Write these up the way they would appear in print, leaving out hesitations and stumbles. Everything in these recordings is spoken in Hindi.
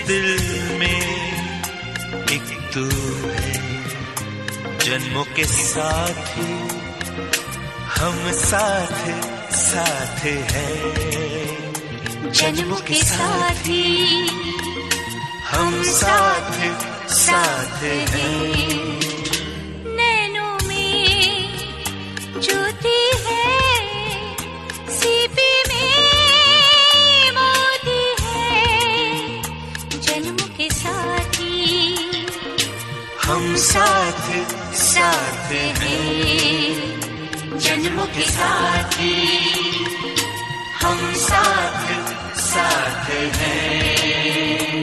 दिल में एक तू है, जन्मों के साथी हम साथ साथ हैं। जन्मों के साथी हम साथ साथ हैं। नैनों में ज्योति है, सीपी में मोती है। जन्मों के साथी हम साथ साथ हैं। जन्मों के साथी हम साथ साथ हैं।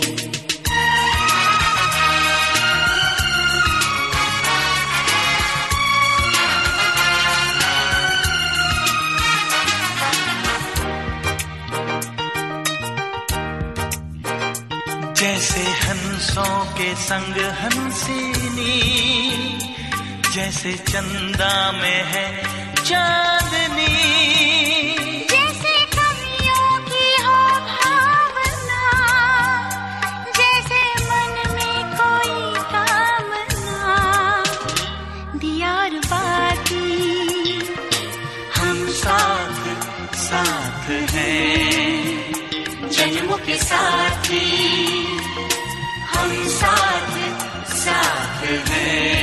जैसे हंसों के संग हंसिनी, जैसे चंदा में है चांदनी। जैसे कवियों की हो भावना, जैसे मन में कोई कामना। दियार बाती हम साथ साथ हैं। जन्मों के साथी हम साथ साथ हैं।